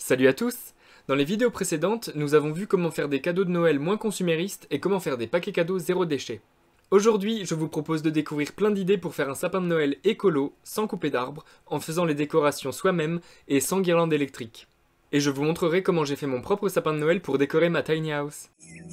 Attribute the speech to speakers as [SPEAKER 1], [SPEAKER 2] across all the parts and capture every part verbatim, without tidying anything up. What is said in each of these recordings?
[SPEAKER 1] Salut à tous! Dans les vidéos précédentes, nous avons vu comment faire des cadeaux de Noël moins consuméristes et comment faire des paquets cadeaux zéro déchet. Aujourd'hui, je vous propose de découvrir plein d'idées pour faire un sapin de Noël écolo, sans couper d'arbres, en faisant les décorations soi-même et sans guirlande électrique. Et je vous montrerai comment j'ai fait mon propre sapin de Noël pour décorer ma tiny house.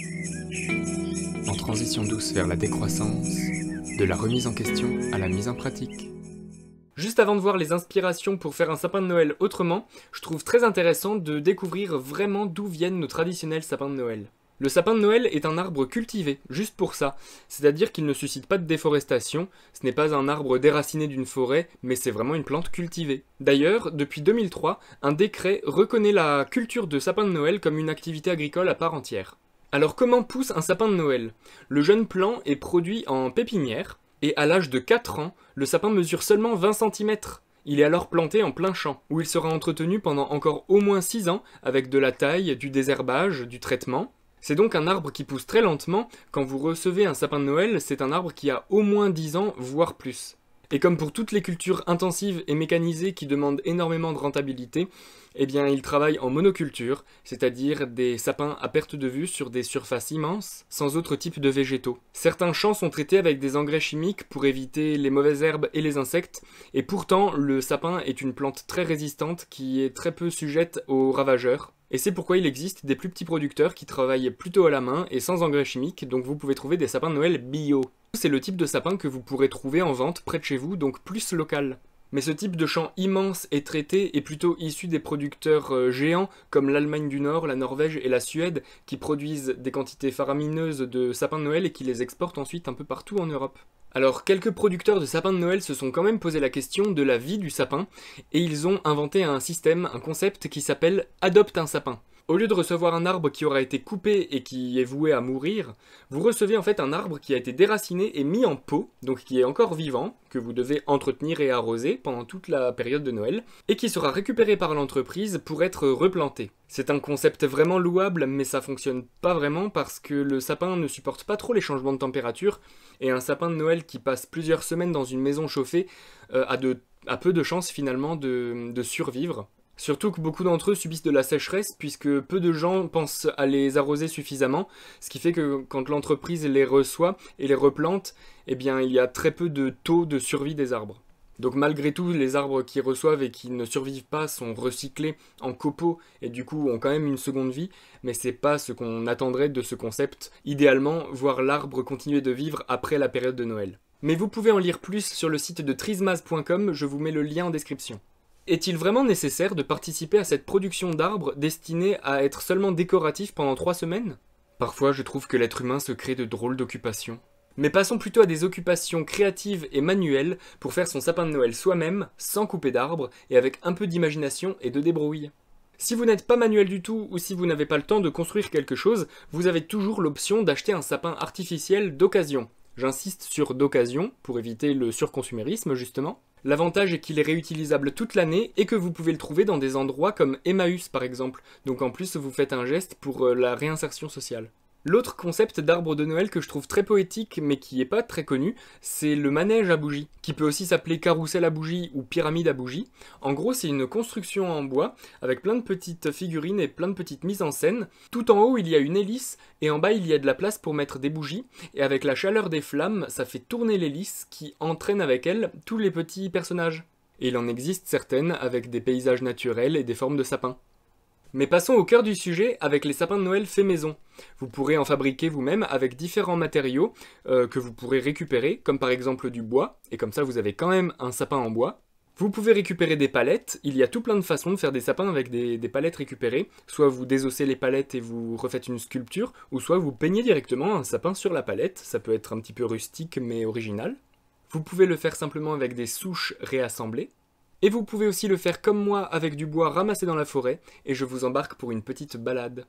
[SPEAKER 1] En transition douce vers la décroissance, de la remise en question à la mise en pratique. Juste avant de voir les inspirations pour faire un sapin de Noël autrement, je trouve très intéressant de découvrir vraiment d'où viennent nos traditionnels sapins de Noël. Le sapin de Noël est un arbre cultivé, juste pour ça, c'est-à-dire qu'il ne suscite pas de déforestation, ce n'est pas un arbre déraciné d'une forêt, mais c'est vraiment une plante cultivée. D'ailleurs, depuis deux mille trois, un décret reconnaît la culture de sapin de Noël comme une activité agricole à part entière. Alors comment pousse un sapin de Noël? Le jeune plant est produit en pépinière, et à l'âge de quatre ans, le sapin mesure seulement vingt centimètres. Il est alors planté en plein champ, où il sera entretenu pendant encore au moins six ans, avec de la taille, du désherbage, du traitement. C'est donc un arbre qui pousse très lentement. Quand vous recevez un sapin de Noël, c'est un arbre qui a au moins dix ans, voire plus. Et comme pour toutes les cultures intensives et mécanisées qui demandent énormément de rentabilité, eh bien il travaille en monoculture, c'est-à-dire des sapins à perte de vue sur des surfaces immenses, sans autre type de végétaux. Certains champs sont traités avec des engrais chimiques pour éviter les mauvaises herbes et les insectes, et pourtant le sapin est une plante très résistante qui est très peu sujette aux ravageurs. Et c'est pourquoi il existe des plus petits producteurs qui travaillent plutôt à la main et sans engrais chimiques, donc vous pouvez trouver des sapins de Noël bio. C'est le type de sapin que vous pourrez trouver en vente près de chez vous, donc plus local. Mais ce type de champ immense et traité est plutôt issu des producteurs euh, géants comme l'Allemagne du Nord, la Norvège et la Suède qui produisent des quantités faramineuses de sapins de Noël et qui les exportent ensuite un peu partout en Europe. Alors quelques producteurs de sapins de Noël se sont quand même posé la question de la vie du sapin et ils ont inventé un système, un concept qui s'appelle « Adopte un sapin ». Au lieu de recevoir un arbre qui aura été coupé et qui est voué à mourir, vous recevez en fait un arbre qui a été déraciné et mis en pot, donc qui est encore vivant, que vous devez entretenir et arroser pendant toute la période de Noël, et qui sera récupéré par l'entreprise pour être replanté. C'est un concept vraiment louable, mais ça fonctionne pas vraiment parce que le sapin ne supporte pas trop les changements de température, et un sapin de Noël qui passe plusieurs semaines dans une maison chauffée euh, a, de, a peu de chances finalement de, de survivre. Surtout que beaucoup d'entre eux subissent de la sécheresse puisque peu de gens pensent à les arroser suffisamment, ce qui fait que quand l'entreprise les reçoit et les replante, eh bien il y a très peu de taux de survie des arbres. Donc malgré tout, les arbres qui reçoivent et qui ne survivent pas sont recyclés en copeaux et du coup ont quand même une seconde vie, mais c'est pas ce qu'on attendrait de ce concept. Idéalement, voir l'arbre continuer de vivre après la période de Noël. Mais vous pouvez en lire plus sur le site de trismaz point com, je vous mets le lien en description. Est-il vraiment nécessaire de participer à cette production d'arbres destinée à être seulement décoratif pendant trois semaines? Parfois, je trouve que l'être humain se crée de drôles d'occupations. Mais passons plutôt à des occupations créatives et manuelles pour faire son sapin de Noël soi-même, sans couper d'arbres, et avec un peu d'imagination et de débrouille. Si vous n'êtes pas manuel du tout, ou si vous n'avez pas le temps de construire quelque chose, vous avez toujours l'option d'acheter un sapin artificiel d'occasion. J'insiste sur d'occasion, pour éviter le surconsumérisme justement. L'avantage est qu'il est réutilisable toute l'année et que vous pouvez le trouver dans des endroits comme Emmaüs par exemple, donc en plus vous faites un geste pour euh, la réinsertion sociale. L'autre concept d'arbre de Noël que je trouve très poétique mais qui n'est pas très connu, c'est le manège à bougies, qui peut aussi s'appeler carrousel à bougies ou pyramide à bougies. En gros c'est une construction en bois avec plein de petites figurines et plein de petites mises en scène. Tout en haut il y a une hélice et en bas il y a de la place pour mettre des bougies et avec la chaleur des flammes ça fait tourner l'hélice qui entraîne avec elle tous les petits personnages. Et il en existe certaines avec des paysages naturels et des formes de sapins. Mais passons au cœur du sujet avec les sapins de Noël faits maison. Vous pourrez en fabriquer vous-même avec différents matériaux euh, que vous pourrez récupérer, comme par exemple du bois, et comme ça vous avez quand même un sapin en bois. Vous pouvez récupérer des palettes, il y a tout plein de façons de faire des sapins avec des, des palettes récupérées. Soit vous désossez les palettes et vous refaites une sculpture, ou soit vous peignez directement un sapin sur la palette, ça peut être un petit peu rustique mais original. Vous pouvez le faire simplement avec des souches réassemblées. Et vous pouvez aussi le faire comme moi avec du bois ramassé dans la forêt, et je vous embarque pour une petite balade.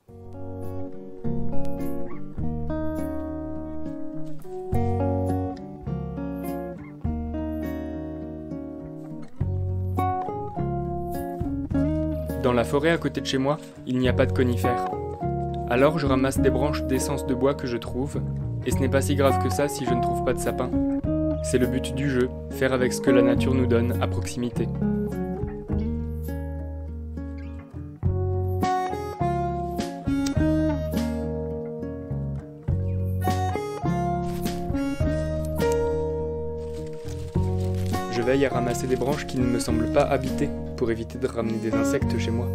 [SPEAKER 1] Dans la forêt à côté de chez moi, il n'y a pas de conifères. Alors je ramasse des branches d'essence de bois que je trouve, et ce n'est pas si grave que ça si je ne trouve pas de sapin. C'est le but du jeu, faire avec ce que la nature nous donne à proximité. veille à ramasser des branches qui ne me semblent pas habitées, pour éviter de ramener des insectes chez moi.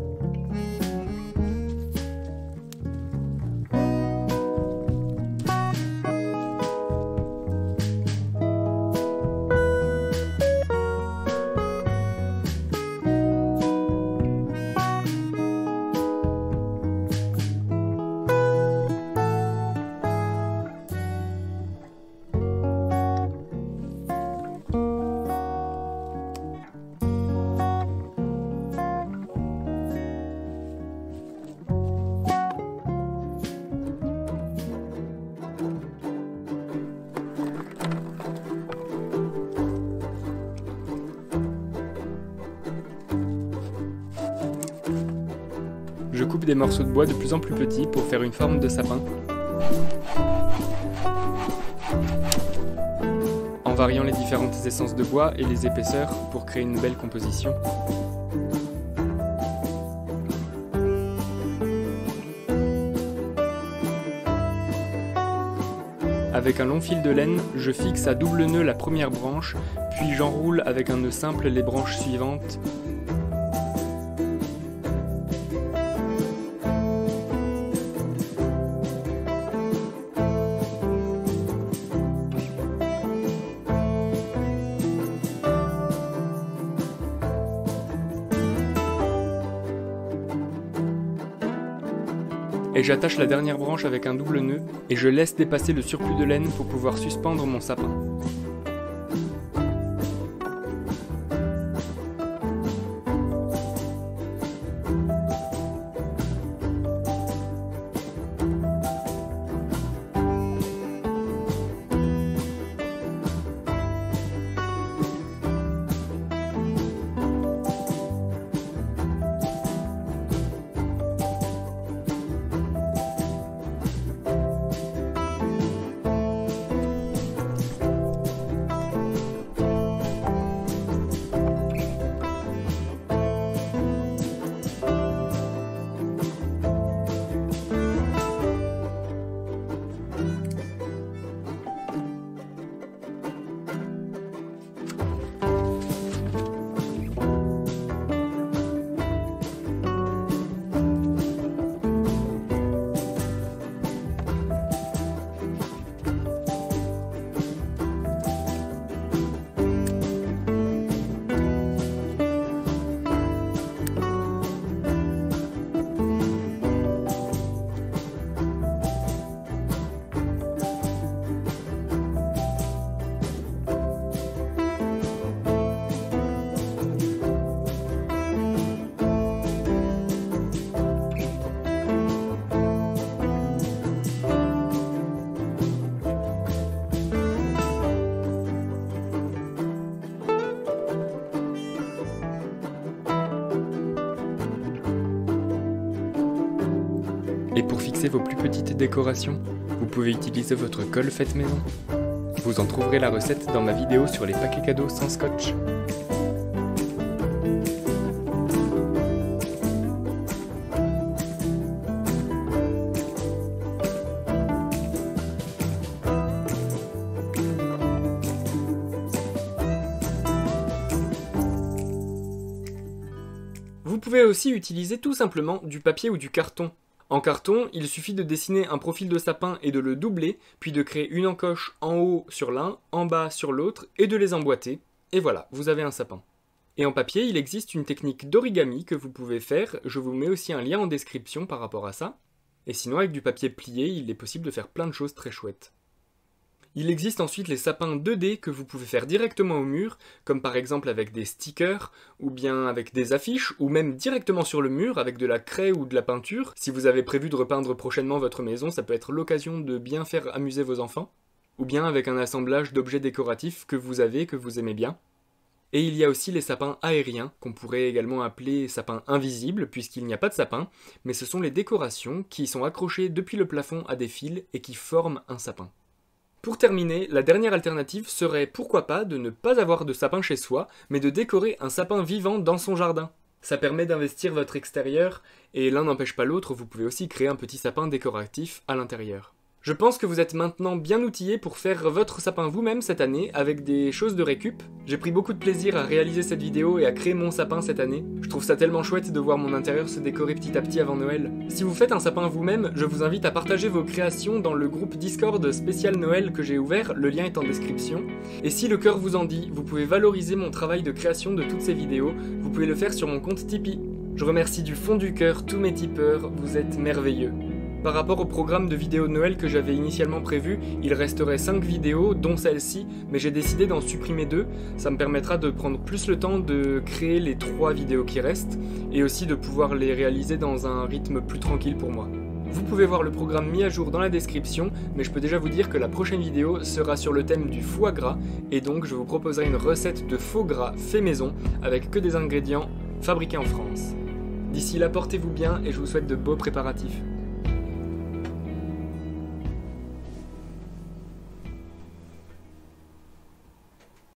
[SPEAKER 1] Je coupe des morceaux de bois de plus en plus petits pour faire une forme de sapin, en variant les différentes essences de bois et les épaisseurs pour créer une belle composition. Avec un long fil de laine, je fixe à double nœud la première branche, puis j'enroule avec un nœud simple les branches suivantes. Et j'attache la dernière branche avec un double nœud et je laisse dépasser le surplus de laine pour pouvoir suspendre mon sapin. Et pour fixer vos plus petites décorations, vous pouvez utiliser votre colle faite maison. Vous en trouverez la recette dans ma vidéo sur les paquets cadeaux sans scotch. Vous pouvez aussi utiliser tout simplement du papier ou du carton. En carton, il suffit de dessiner un profil de sapin et de le doubler, puis de créer une encoche en haut sur l'un, en bas sur l'autre, et de les emboîter. Et voilà, vous avez un sapin. Et en papier, il existe une technique d'origami que vous pouvez faire, je vous mets aussi un lien en description par rapport à ça. Et sinon, avec du papier plié, il est possible de faire plein de choses très chouettes. Il existe ensuite les sapins deux D que vous pouvez faire directement au mur, comme par exemple avec des stickers, ou bien avec des affiches, ou même directement sur le mur avec de la craie ou de la peinture. Si vous avez prévu de repeindre prochainement votre maison, ça peut être l'occasion de bien faire amuser vos enfants. Ou bien avec un assemblage d'objets décoratifs que vous avez, que vous aimez bien. Et il y a aussi les sapins aériens, qu'on pourrait également appeler sapins invisibles, puisqu'il n'y a pas de sapin, mais ce sont les décorations qui sont accrochées depuis le plafond à des fils et qui forment un sapin. Pour terminer, la dernière alternative serait pourquoi pas de ne pas avoir de sapin chez soi, mais de décorer un sapin vivant dans son jardin. Ça permet d'investir votre extérieur, et l'un n'empêche pas l'autre, vous pouvez aussi créer un petit sapin décoratif à l'intérieur. Je pense que vous êtes maintenant bien outillés pour faire votre sapin vous-même cette année avec des choses de récup. J'ai pris beaucoup de plaisir à réaliser cette vidéo et à créer mon sapin cette année. Je trouve ça tellement chouette de voir mon intérieur se décorer petit à petit avant Noël. Si vous faites un sapin vous-même, je vous invite à partager vos créations dans le groupe Discord spécial Noël que j'ai ouvert, le lien est en description. Et si le cœur vous en dit, vous pouvez valoriser mon travail de création de toutes ces vidéos, vous pouvez le faire sur mon compte Tipeee. Je remercie du fond du cœur tous mes tipeurs, vous êtes merveilleux. Par rapport au programme de vidéos de Noël que j'avais initialement prévu, il resterait cinq vidéos, dont celle-ci, mais j'ai décidé d'en supprimer deux. Ça me permettra de prendre plus le temps de créer les trois vidéos qui restent, et aussi de pouvoir les réaliser dans un rythme plus tranquille pour moi. Vous pouvez voir le programme mis à jour dans la description, mais je peux déjà vous dire que la prochaine vidéo sera sur le thème du foie gras, et donc je vous proposerai une recette de faux gras fait maison, avec que des ingrédients fabriqués en France. D'ici là, portez-vous bien et je vous souhaite de beaux préparatifs.